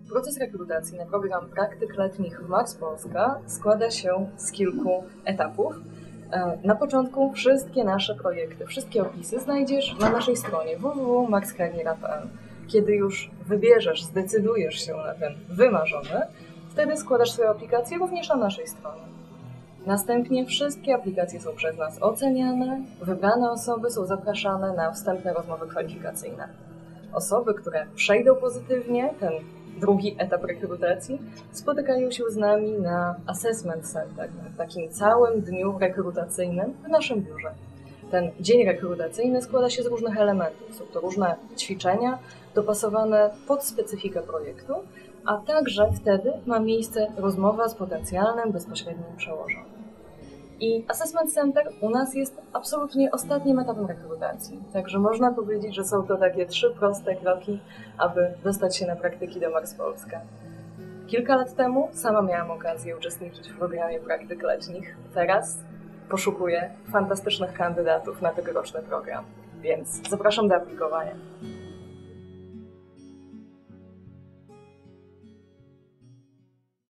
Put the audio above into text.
Proces rekrutacji na program praktyk letnich w Mars Polska składa się z kilku etapów. Na początku wszystkie nasze projekty, wszystkie opisy znajdziesz na naszej stronie www.marskariera.pl. Kiedy już wybierzesz, zdecydujesz się na ten wymarzony, wtedy składasz swoją aplikację również na naszej stronie. Następnie wszystkie aplikacje są przez nas oceniane, wybrane osoby są zapraszane na wstępne rozmowy kwalifikacyjne. Osoby, które przejdą pozytywnie ten drugi etap rekrutacji, spotykają się z nami na Assessment Center, w takim całym dniu rekrutacyjnym w naszym biurze. Ten dzień rekrutacyjny składa się z różnych elementów. Są to różne ćwiczenia dopasowane pod specyfikę projektu, a także wtedy ma miejsce rozmowa z potencjalnym, bezpośrednim przełożonym. I Assessment Center u nas jest absolutnie ostatnim etapem rekrutacji. Także można powiedzieć, że są to takie 3 proste kroki, aby dostać się na praktyki do Mars Polska. Kilka lat temu sama miałam okazję uczestniczyć w programie praktyk letnich. Teraz poszukuję fantastycznych kandydatów na tegoroczny program, więc zapraszam do aplikowania.